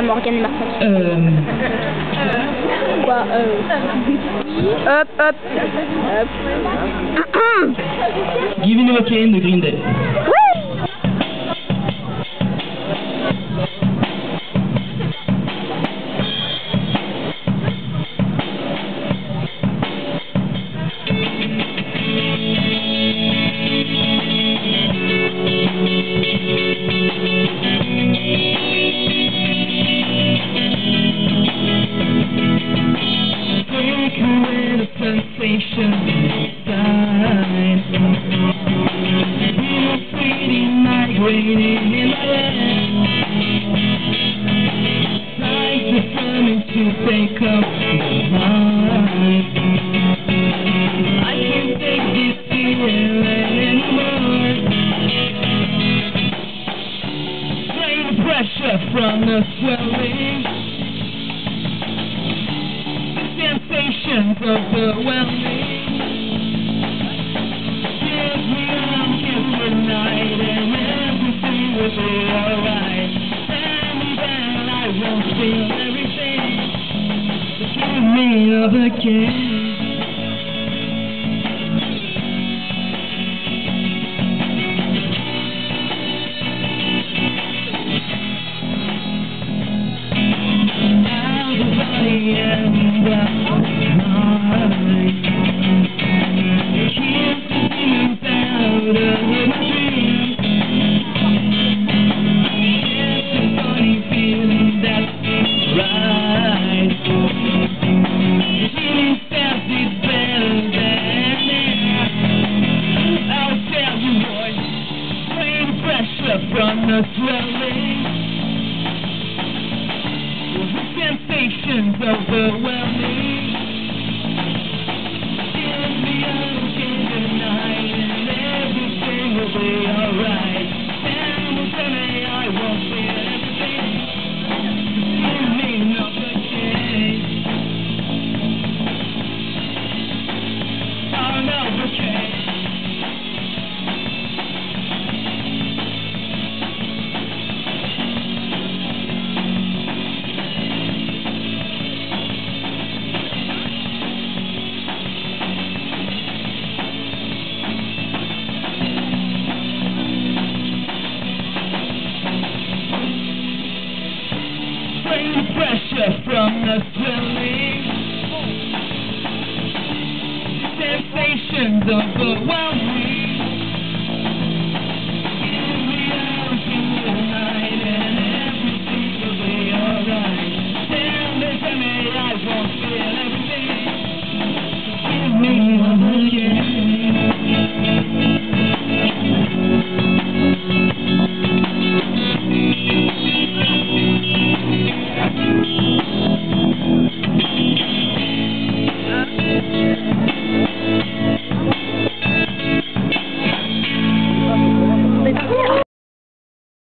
Morgane et Martin. Quoi, Hop, hop. Give me a cane de Green Day. Sensation inside. Feel sweetie migrating in my head. Like the sun to take up my mind. I can't take this feeling anymore. Drain the pressure from the swelling. Sensations overwhelming. Give me on, kiss the night, and everything will be alright. Tell me that I won't feel everything. Give me another kiss. From the swelling, the sensations overwhelming. Give me a kiss tonight, and everything will be alright. Tell me I won't feel everything. Give me another kiss. Another kiss. Pressure from the swelling, sensations overwhelming.